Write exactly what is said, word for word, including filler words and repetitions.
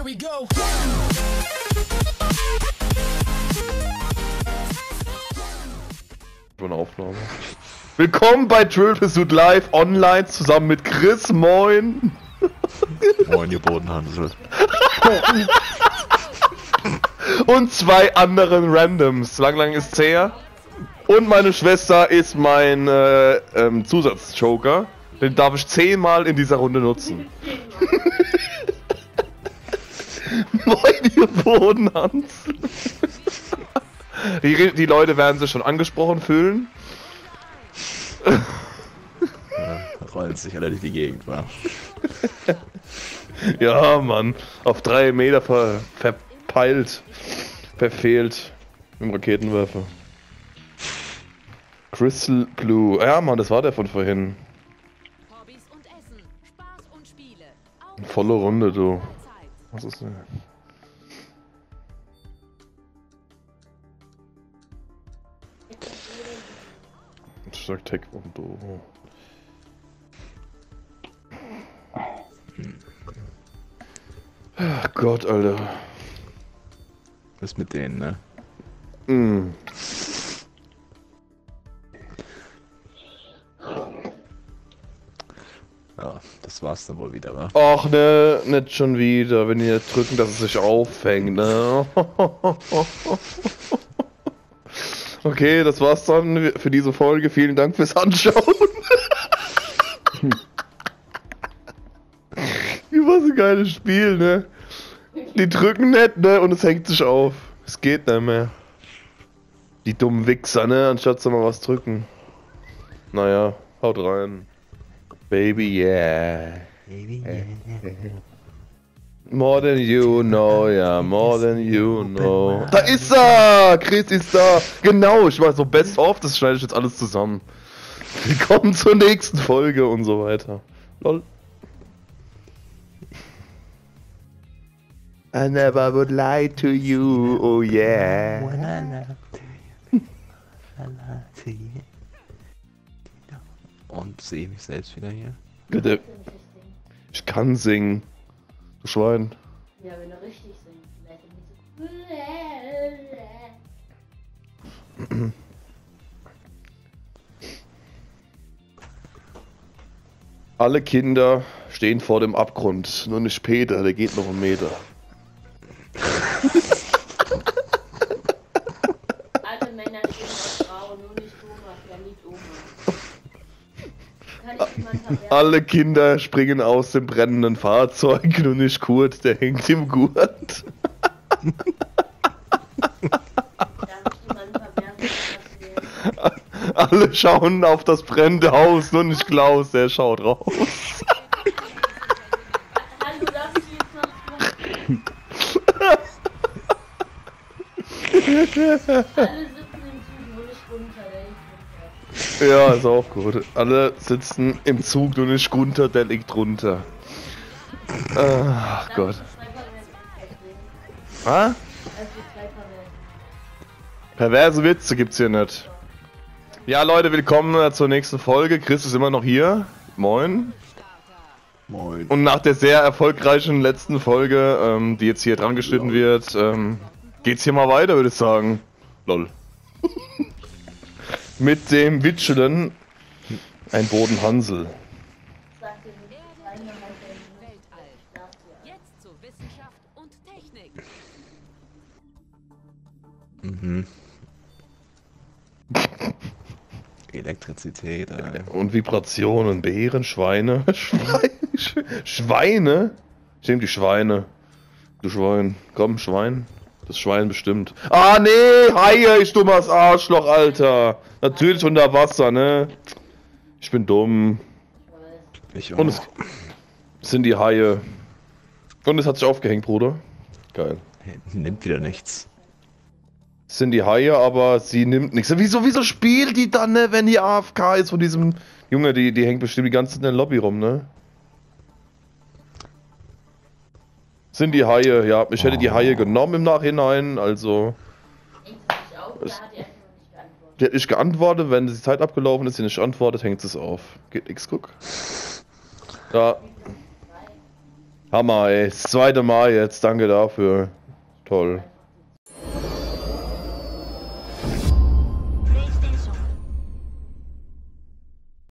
Here we go. Eine Aufnahme. Willkommen bei Trivial Pursuit Live online zusammen mit Chris. Moin. Moin, ihr Bodenhansel. Und zwei anderen Randoms. Lang, lang ist's her. Und meine Schwester ist mein äh, ähm, Zusatzjoker. Den darf ich zehnmal in dieser Runde nutzen. Moin, ihr Bodenhansel. Die, die Leute werden sich schon angesprochen fühlen. Ja, rollen sich alle durch die Gegend, wa? Ja, Mann. Auf drei Meter ver verpeilt. Verfehlt. Mit dem Raketenwerfer. Crystal Blue. Ja, Mann, das war der von vorhin. Hobbys und Essen, Spaß und Spiele. Volle Runde, du. Was ist denn? Ich sag Taekwondo. Ach Gott, Alter. Was ist mit denen, ne? Mm. Ja, das war's dann wohl wieder, wa? Ach ne, nicht schon wieder. Wenn die nicht drücken, dass es sich aufhängt, ne? Okay, das war's dann für diese Folge. Vielen Dank fürs Anschauen. Wie war so ein geiles Spiel, ne? Die drücken nicht, ne? Und es hängt sich auf. Es geht nicht mehr. Die dummen Wichser, ne? Anstatt zu mal was drücken. Naja, haut rein. Baby, yeah. Baby, yeah. More than you know, ja, more than you know. Da ist er! Chris ist da! Genau, ich war so best of, das schneide ich jetzt alles zusammen. Willkommen zur nächsten Folge und so weiter. Lol. I never would lie to you, oh yeah. Und sehe mich selbst wieder hier. Bitte. Ich kann singen. Du Schwein. Ja, wenn du richtig singst, vielleicht nicht so. Alle Kinder stehen vor dem Abgrund. Nur nicht Peter, der geht noch einen Meter. Alte Männer stehen auf Frauen, nur nicht Thomas, der liebt Oma. Kann ich jemand verwerten? Alle Kinder springen aus dem brennenden Fahrzeug. Nur nicht Kurt, der hängt im Gurt. Darf ich jemanden verwerten? Alle schauen auf das brennende Haus. Nur nicht Klaus, der schaut raus. Hallo, darfst du jetzt noch machen? Alle sitzen im Zug, nur nicht runter, der liegt runter. Ja, ist auch gut. Alle sitzen im Zug, nur nicht Gunther, der liegt runter. Ach Gott. Darf ich zwei Verwerten singen? Ah? Also zwei Verwerten. Perverse Witze gibt's hier nicht. Ja, Leute, willkommen zur nächsten Folge. Chris ist immer noch hier. Moin. Moin. Und nach der sehr erfolgreichen letzten Folge, ähm, die jetzt hier dran geschnitten wird, ähm, geht's hier mal weiter, würde ich sagen. Lol. Mit dem Witschelen, ein Bodenhansel. Sagt dir nicht, eine Weltall. Jetzt zu Wissenschaft und Technik. Mhm. Elektrizität, ey. Und Vibrationen, Bären, Schweine. Schweine? Schweine? Ich nehme die Schweine. Du Schwein. Komm, Schwein. Das Schwein bestimmt. Ah, nee! Haie, ich dummes Arschloch, Alter! Natürlich unter Wasser, ne? Ich bin dumm. Ich auch. Und es sind die Haie. Und es hat sich aufgehängt, Bruder. Geil. Nimmt wieder nichts. Es sind die Haie, aber sie nimmt nichts. Wieso, wieso spielt die dann, ne, wenn die A F K ist von diesem... Junge, die, die hängt bestimmt die ganze Zeit in der Lobby rum, ne? Sind die Haie, ja. Ich hätte die Haie genommen im Nachhinein, also... Hängt sie sich auf oder hat die einfach noch nicht geantwortet? Die hat nicht geantwortet, wenn die Zeit abgelaufen ist, sie nicht antwortet, hängt es auf. Geht nix, guck. Da. Hammer, ey. Das zweite Mal jetzt. Danke dafür. Toll.